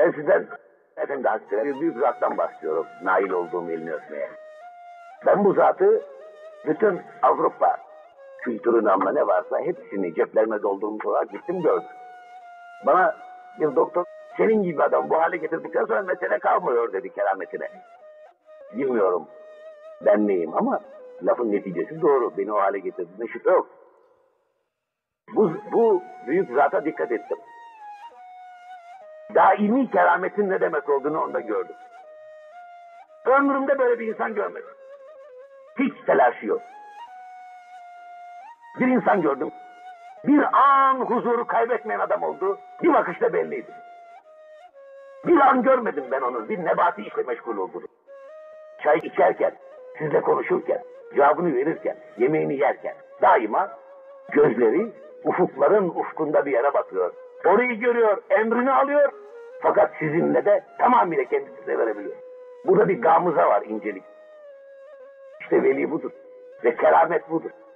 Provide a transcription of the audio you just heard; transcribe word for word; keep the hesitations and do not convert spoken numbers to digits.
Ben sizden, efendim Hazretleri, bir büyük zattan bahsediyorum. Nail olduğum elini öpmeye. Ben bu zatı bütün Avrupa kültürünü ama ne varsa hepsini ceplerime doldurmuş olarak gittim gördüm. Bana bir doktor, senin gibi adam bu hale getirdikten sonra mesele kalmıyor dedi kerametine. Bilmiyorum ben neyim ama lafın neticesi doğru. Beni o hale getirdiğine şüphe yok. Bu, bu büyük zata dikkat ettim. Daimi kerametin ne demek olduğunu onda gördüm. Ömrümde böyle bir insan görmedim. Hiç telaşı yok. Bir insan gördüm. Bir an huzuru kaybetmeyen adam oldu. Bir bakışta belliydi. Bir an görmedim ben onu. Bir nebati işle meşgul oldu. Çay içerken, sizle konuşurken, cevabını verirken, yemeğini yerken daima gözleri ufukların ufkunda bir yere bakıyor. Orayı görüyor, emrini alıyor. Fakat sizinle de tamamıyla kendisine verebiliyor. Burada bir gamıza var, incelik. İşte veli budur ve keramet budur.